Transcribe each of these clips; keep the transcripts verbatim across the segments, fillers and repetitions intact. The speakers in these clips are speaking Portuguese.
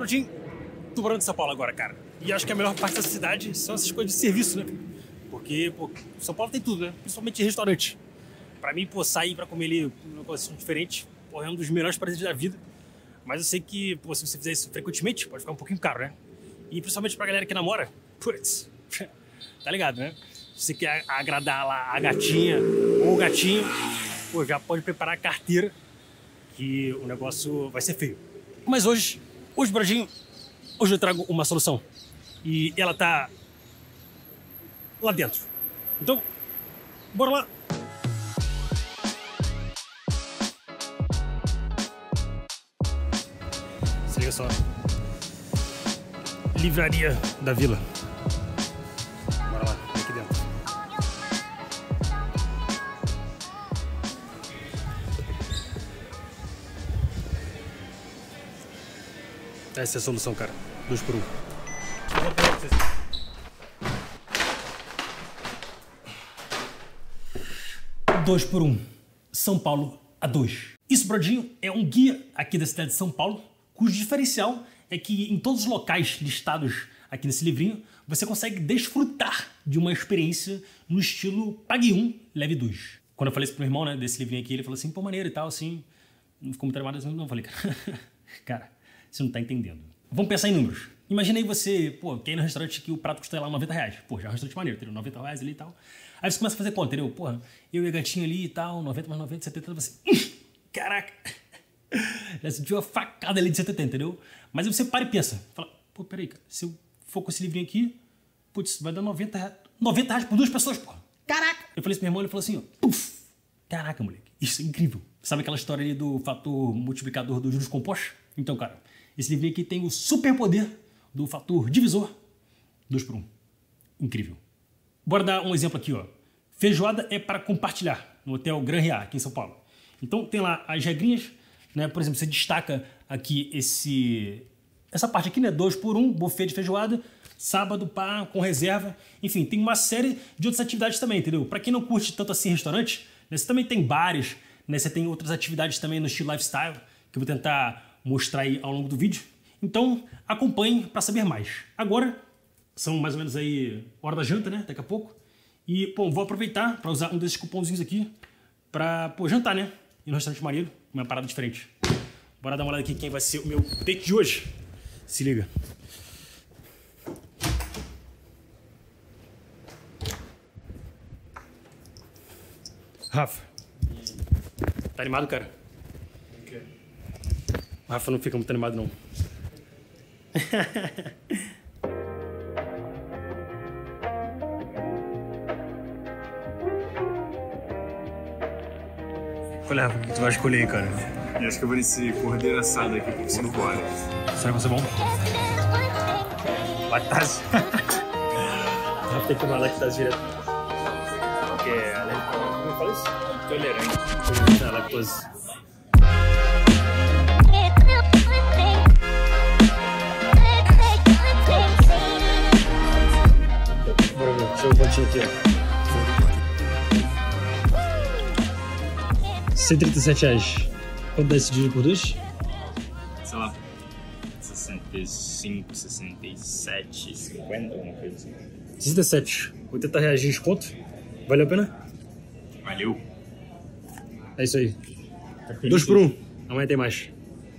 Brodinho, tô morando em São Paulo agora, cara. E acho que a melhor parte da cidade são essas coisas de serviço, né? Porque, pô, São Paulo tem tudo, né? Principalmente restaurante. Pra mim, pô, sair pra comer ali um negócio diferente, pô, é um dos melhores prazeres da vida. Mas eu sei que, pô, se você fizer isso frequentemente, pode ficar um pouquinho caro, né? E principalmente pra galera que namora, putz, tá ligado, né? Se você quer agradar lá a gatinha ou o gatinho, pô, já pode preparar a carteira, que o negócio vai ser feio. Mas hoje, hoje, Brodinho, hoje eu trago uma solução. E ela tá lá dentro. Então, bora lá. Se liga só. Livraria da Vila. Bora lá, aqui dentro. Essa é a solução, cara. Dois por um. Dois por um. São Paulo a dois. Isso, Brodinho, é um guia aqui da cidade de São Paulo, cujo diferencial é que em todos os locais listados aqui nesse livrinho, você consegue desfrutar de uma experiência no estilo pague um, leve dois. Quando eu falei isso pro meu irmão, né, desse livrinho aqui, ele falou assim, pô, maneiro e tal, assim, não ficou muito animado, não, eu falei, cara, cara, você não tá entendendo. Vamos pensar em números. Imagina aí você, pô, quer ir no restaurante que o prato custa lá noventa reais. Pô, já é um restaurante maneiro, entendeu? noventa reais ali e tal. Aí você começa a fazer conta, entendeu? Porra, eu e a gatinha ali e tal, noventa mais noventa, setenta, você... Caraca! Já sentiu uma facada ali de setenta, entendeu? Mas aí você para e pensa. Fala, pô, peraí, cara, se eu for com esse livrinho aqui, putz, vai dar noventa reais. noventa reais por duas pessoas, porra. Caraca! Eu falei isso pro meu irmão, ele falou assim, ó, puf! Caraca, moleque, isso é incrível. Sabe aquela história ali do fator multiplicador dos juros compostos? Então, cara, esse livrinho aqui tem o superpoder do fator divisor dois por um. Incrível. Bora dar um exemplo aqui, ó. Feijoada é para compartilhar no Hotel Gran Ria, aqui em São Paulo. Então tem lá as regrinhas, né? Por exemplo, você destaca aqui esse essa parte aqui, né? dois por um, buffet de feijoada, sábado, pá, com reserva. Enfim, tem uma série de outras atividades também, entendeu? Para quem não curte tanto assim restaurante, né? Você também tem bares, né? Você tem outras atividades também no estilo lifestyle, que eu vou tentar mostrar aí ao longo do vídeo. Então, acompanhe para saber mais. Agora, são mais ou menos aí hora da janta, né? Daqui a pouco. E, pô, vou aproveitar para usar um desses cupomzinhos aqui para, pô, jantar, né? Ir no restaurante maneiro, uma parada diferente. Bora dar uma olhada aqui quem vai ser o meu date de hoje. Se liga. Rafa. Tá animado, cara? O quê? O Rafa não fica muito animado, não. Olha, o que tu vai escolher aí, cara? Eu acho que eu vou nesse cordeiro assado aqui por cinco horas. Será que vai ser bom? Lactase. Rafa tem que tomar lactase direto. Porque é alérgico. Como eu falo isso? Intolerante. É, lactose. Bora ver, deixa eu ver o potinho aqui, ó. cento e trinta e sete reais. Quanto dá esse dividido por dois? Sei lá, sessenta e cinco, sessenta e sete, cinquenta, alguma coisa assim. sessenta e sete. oitenta reais de desconto. Valeu a pena? Valeu. É isso aí. Dois por um. Amanhã tem mais.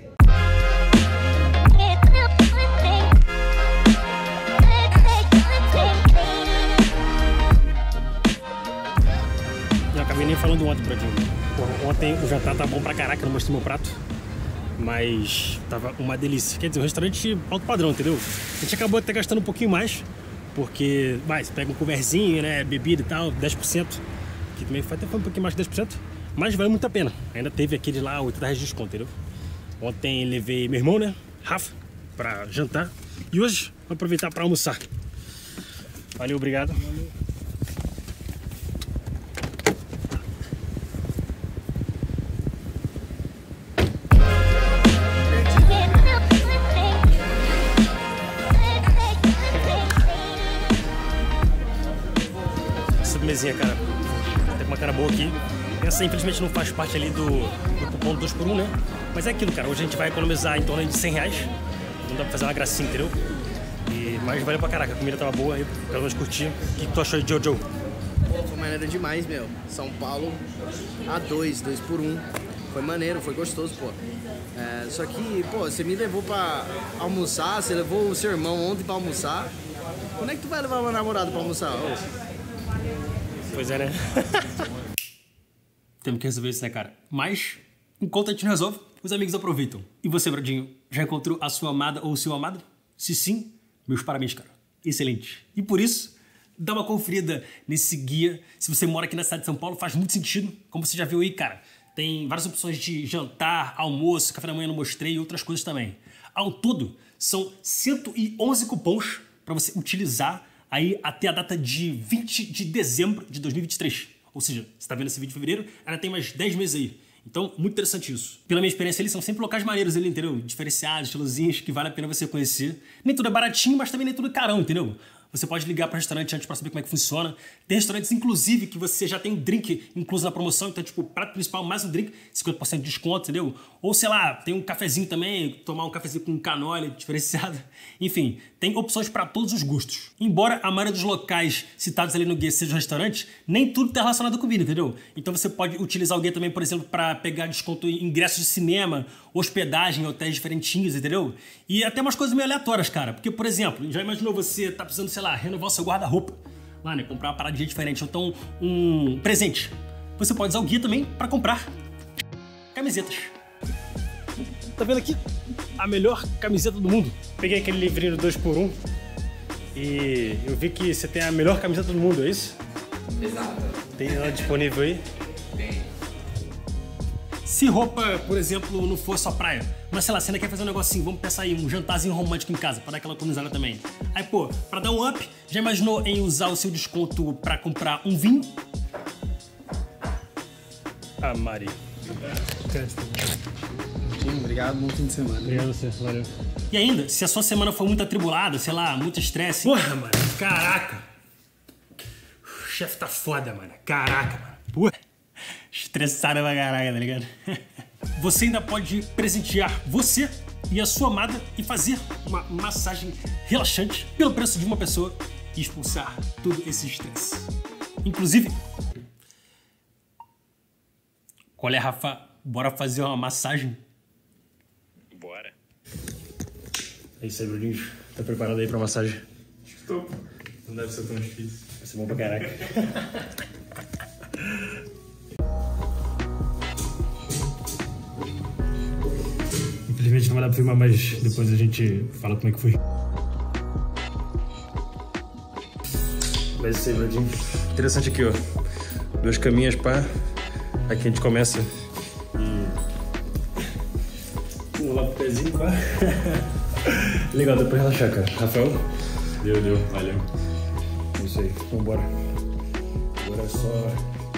Eu acabei nem falando ontem pra Dilma. Ontem o jantar tá bom pra caraca, eu não mostrei meu prato. Mas tava uma delícia. Quer dizer, um restaurante alto padrão, entendeu? A gente acabou até gastando um pouquinho mais. Porque, vai, você pega um coverzinho, né, bebida e tal, dez por cento. Que também foi até foi um pouquinho mais de dez por cento. Mas vale muito a pena. Ainda teve aquele lá, oitenta reais de desconto, entendeu? Ontem levei meu irmão, né, Rafa, pra jantar. E hoje vou aproveitar pra almoçar. Valeu, obrigado. Valeu. Mesinha, cara, tem uma cara boa aqui. Essa infelizmente não faz parte ali do, do cupom dois por um, né? Mas é aquilo, cara, hoje a gente vai economizar em torno de cem reais. não dá pra fazer uma gracinha, entendeu? E, mas valeu pra caraca, a comida tava boa, aí pelo menos curti. O que, que tu achou de Jojo? Pô, foi maneiro demais, meu. São Paulo a dois, dois por um. Foi maneiro, foi gostoso, pô. É, só que, pô, você me levou pra almoçar, você levou o seu irmão ontem pra almoçar. Quando é que tu vai levar meu namorado pra almoçar? Ô? Pois é, né? Temos que resolver isso, né, cara? Mas, enquanto a gente não resolve, os amigos aproveitam. E você, Bradinho, já encontrou a sua amada ou o seu amado? Se sim, meus parabéns, cara. Excelente. E por isso, dá uma conferida nesse guia. Se você mora aqui na cidade de São Paulo, faz muito sentido. Como você já viu aí, cara, tem várias opções de jantar, almoço, café da manhã eu não mostrei e outras coisas também. Ao todo, são cento e onze cupons para você utilizar aí até a data de vinte de dezembro de dois mil e vinte e três. Ou seja, você está vendo esse vídeo em fevereiro, ainda tem mais dez meses aí. Então, muito interessante isso. Pela minha experiência, eles são sempre locais maneiros, ali, entendeu? Diferenciados, estilosinhos, que vale a pena você conhecer. Nem tudo é baratinho, mas também nem tudo é carão, entendeu? Você pode ligar para o restaurante antes para saber como é que funciona. Tem restaurantes, inclusive, que você já tem um drink incluso na promoção. Então, tipo, prato principal mais um drink, cinquenta por cento de desconto, entendeu? Ou, sei lá, tem um cafezinho também, tomar um cafezinho com canole diferenciado. Enfim, tem opções para todos os gostos. Embora a maioria dos locais citados ali no guia sejam restaurantes, nem tudo está relacionado com comida, entendeu? Então você pode utilizar o guia também, por exemplo, para pegar desconto em ingressos de cinema, hospedagem, hotéis diferentinhos, entendeu? E até umas coisas meio aleatórias, cara. Porque, por exemplo, já imaginou você tá precisando, sei lá, renovar o seu guarda-roupa? Lá, né? Comprar uma paradinha diferente. Ou então, um presente. Você pode usar o guia também para comprar camisetas. Tá vendo aqui? A melhor camiseta do mundo. Peguei aquele livrinho dois por um e eu vi que você tem a melhor camiseta do mundo, é isso? Exato. Tem ela disponível aí? Tem. Se roupa, por exemplo, não for só praia, mas sei lá, você ainda quer fazer um negocinho, vamos pensar aí, um jantarzinho romântico em casa, pra dar aquela economizada também. Aí, pô, pra dar um up, já imaginou em usar o seu desconto pra comprar um vinho? Ah, Mari. Obrigado, bom fim de semana. Obrigado a você, valeu. E ainda, se a sua semana for muito atribulada, sei lá, muito estresse... Porra, mano, caraca! O chefe tá foda, mano. Caraca, mano. Porra. Estressada pra caraca, tá ligado? Você ainda pode presentear você e a sua amada e fazer uma massagem relaxante pelo preço de uma pessoa e expulsar todo esse estresse. Inclusive... Qual é, Rafa? Bora fazer uma massagem? Bora. É isso aí, Bruninho. Tá preparado aí pra massagem? Estou. Não deve ser tão difícil. Vai ser bom pra caraca. Infelizmente não vai dar pra filmar, mas depois a gente fala como é que foi. Mas é isso aí, Bruninho. Interessante aqui, ó. Duas caminhas, pá. Aqui a gente começa e... Um lá pro pezinho, pá. Legal, deu pra relaxar, cara. Rafael? Deu, deu. Valeu. É isso aí, vambora. Agora é só...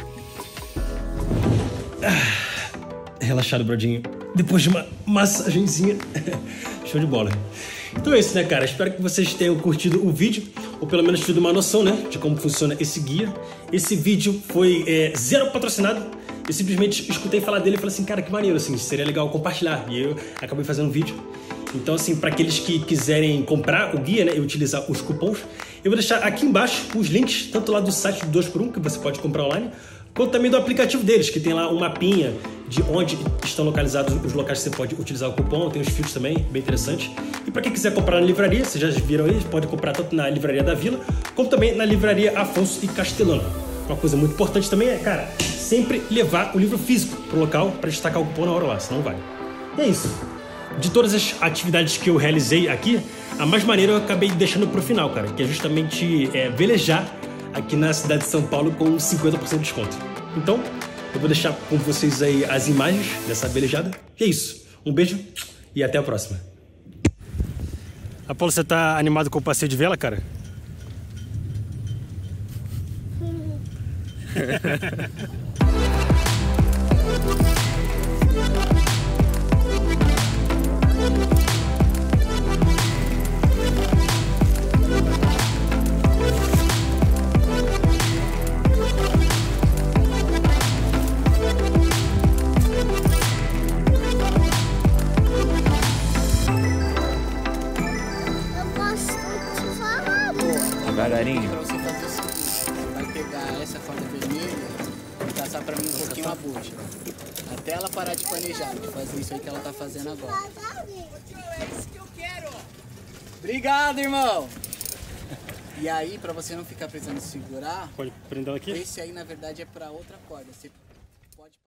Ah, relaxado, Bradinho. Depois de uma massagenzinha. Show de bola. Então é isso, né, cara? Espero que vocês tenham curtido o vídeo, ou pelo menos tido uma noção, né, de como funciona esse guia. Esse vídeo foi é, zero patrocinado. Eu simplesmente escutei falar dele e falei assim, cara, que maneiro, assim, seria legal compartilhar. E eu acabei fazendo um vídeo. Então, assim, para aqueles que quiserem comprar o guia, né, e utilizar os cupons, eu vou deixar aqui embaixo os links, tanto lá do site do dois por um, que você pode comprar online, quanto também do aplicativo deles, que tem lá um mapinha de onde estão localizados os locais que você pode utilizar o cupom, tem os filtros também, bem interessante. E para quem quiser comprar na livraria, vocês já viram aí, pode comprar tanto na Livraria da Vila, como também na Livraria Afonso e Castelano. Uma coisa muito importante também é, cara, sempre levar o livro físico pro local para destacar o cupom na hora lá, senão não vale. E é isso. De todas as atividades que eu realizei aqui, a mais maneira eu acabei deixando pro final, cara, que é justamente é, velejar aqui na cidade de São Paulo com cinquenta por cento de desconto. Então, eu vou deixar com vocês aí as imagens dessa velejada. E é isso. Um beijo e até a próxima. Apolo, você tá animado com o passeio de vela, cara? Devagarinho. Pra você fazer o seguinte, você vai pegar essa corda vermelha e passar pra mim um pouquinho a bucha. Até ela parar de planejar, de fazer isso aí que ela tá fazendo agora. É isso que eu quero! Obrigado, irmão! E aí, pra você não ficar precisando segurar, Pode prender ela aqui? esse aí na verdade é pra outra corda. Você